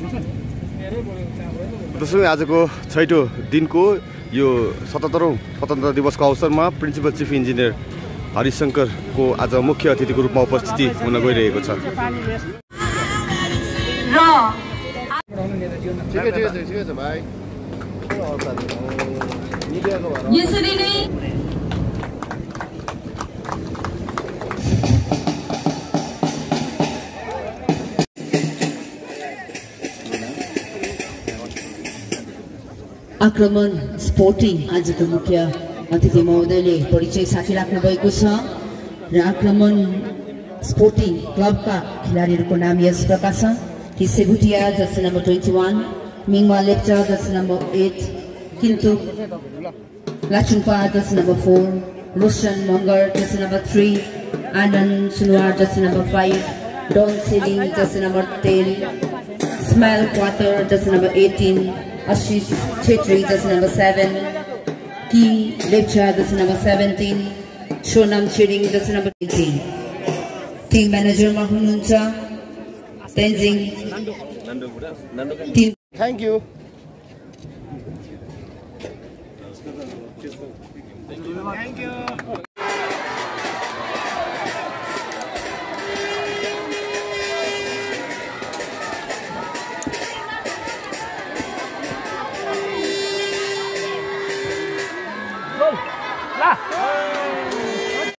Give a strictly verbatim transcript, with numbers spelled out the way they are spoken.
दोस्रो आजको छैटौं दिनको यो सतहत्तरौं स्वतन्त्र दिवसको अवसरमा प्रिन्सिपल चिफ इन्जिनियर हरिशंकरको आज मुख्य अतिथिको रूपमा उपस्थिति हुन गइरहेको छ। यसरी नै आक्रमण स्पोर्टिङ आजको मुख्य अतिथि महोदयले परिचय साथिराख्नु भएको छ र आक्रमण स्पोर्टिङ क्लबका खेलाडीहरूको नाम यस प्रकार छ कि सेबुटिया जर्सी नम्बर इक्कीस, मिङवा लेप्चा जर्सी नम्बर आठ, किन्तु लाचुङपा जर्सी नम्बर चार, रोशन मगर जर्सी नम्बर तीन, आनन्द सुनवार जर्सी नम्बर पाँच, डन सेलिङ जर्सी नम्बर दस, स्माइल क्वार्टर जर्सी नम्बर अठारह, आशीष छेत्री जर्सी नम्बर सात, किङ लेप्चा जर्सी नम्बर सत्रह, सोनाम छिरिङ जर्सी नम्बर अठारह। टिम म्यानेजरमा हुनुहुन्छ Tenzing. Thank you. Thank you.